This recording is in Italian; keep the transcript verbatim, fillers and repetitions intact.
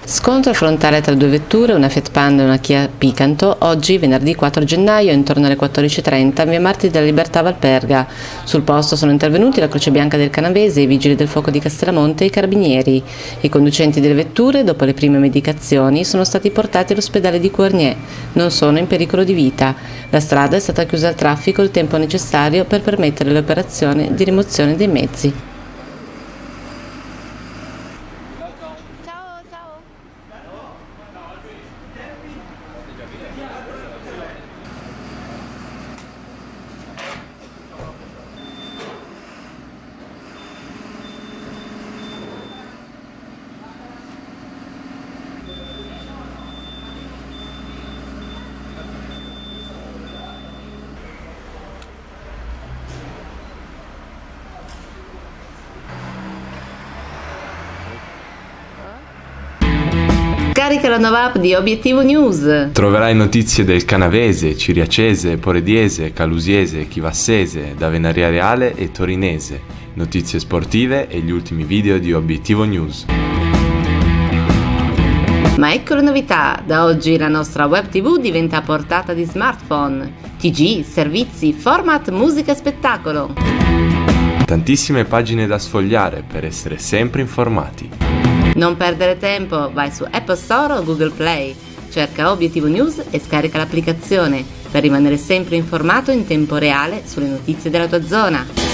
Scontro frontale tra due vetture, una Fiat Panda e una Kia Picanto, oggi venerdì quattro gennaio intorno alle quattordici e trenta in via Martiri della Libertà Valperga. Sul posto sono intervenuti la Croce Bianca del Canavese, i Vigili del Fuoco di Castellamonte e i Carabinieri. I conducenti delle vetture, dopo le prime medicazioni, sono stati portati all'ospedale di Cournier. Non sono in pericolo di vita. La strada è stata chiusa al traffico il tempo necessario per permettere l'operazione di rimozione dei mezzi. Carica la nuova app di Obiettivo News. Troverai notizie del Canavese, Ciriacese, Porediese, Calusiese, Chivassese, Davenaria Reale e Torinese, notizie sportive e gli ultimi video di Obiettivo News. Ma ecco le novità, da oggi la nostra web tv diventa a portata di smartphone. T G, servizi, format, musica e spettacolo. Tantissime pagine da sfogliare per essere sempre informati. Non perdere tempo, vai su Apple Store o Google Play, cerca Obiettivo News e scarica l'applicazione per rimanere sempre informato in tempo reale sulle notizie della tua zona.